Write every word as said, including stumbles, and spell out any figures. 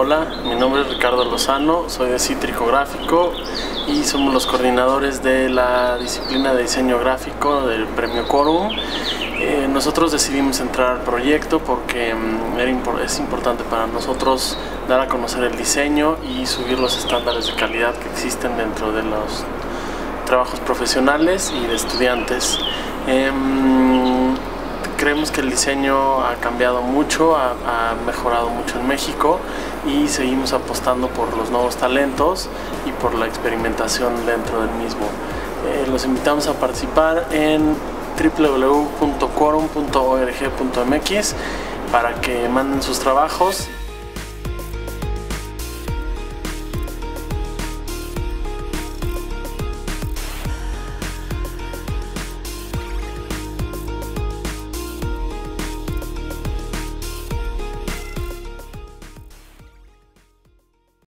Hola, mi nombre es Ricardo Lozano, soy de Cítrico Gráfico y somos los coordinadores de la disciplina de diseño gráfico del Premio Quorum. Eh, nosotros decidimos entrar al proyecto porque um, era impor es importante para nosotros dar a conocer el diseño y subir los estándares de calidad que existen dentro de los trabajos profesionales y de estudiantes. Eh, Creemos que el diseño ha cambiado mucho, ha, ha mejorado mucho en México y seguimos apostando por los nuevos talentos y por la experimentación dentro del mismo. Eh, los invitamos a participar en w w w punto quorum punto org punto m x para que manden sus trabajos.